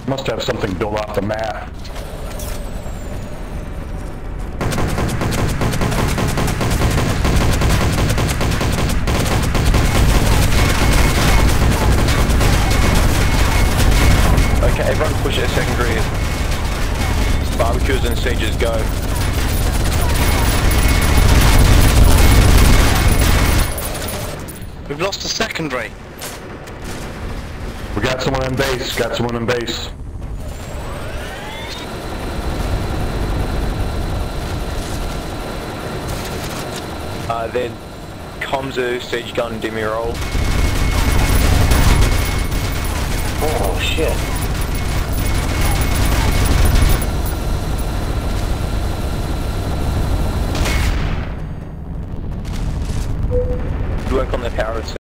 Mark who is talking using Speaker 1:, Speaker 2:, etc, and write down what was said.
Speaker 1: Must have something built off the map.
Speaker 2: Okay, everyone push at secondary. Barbecues and sieges go.
Speaker 3: We've lost a secondary.
Speaker 1: We got someone in base,
Speaker 2: Then Comzu, siege gun, demi roll.
Speaker 4: Oh shit.
Speaker 2: Work on their power